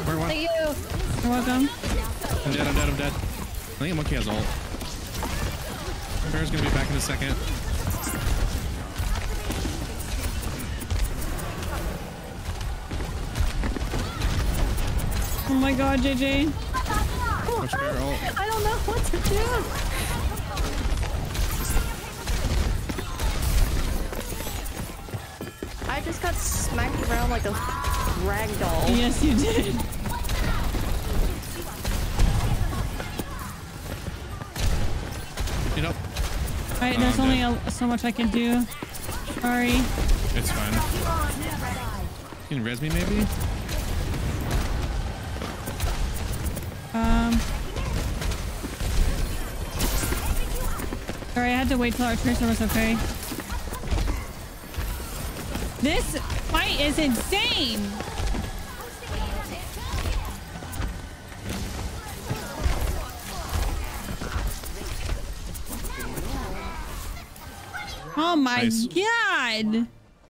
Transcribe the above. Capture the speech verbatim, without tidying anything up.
Where, what? Thank you. You're welcome. I'm dead, I'm dead, I'm dead. I think Monkey has ult. Bear's gonna be back in a second. Oh my god, J J. Watch Bear ult. I don't know what to do. I just got smacked around like a rag doll. Yes, you did. You know. Alright, Oh, there's I'm only dead. a, so much I can do. Sorry. It's fine. You can res me maybe? Um. Sorry, I had to wait till our tracer was okay. This fight is insane! Oh my Nice. god!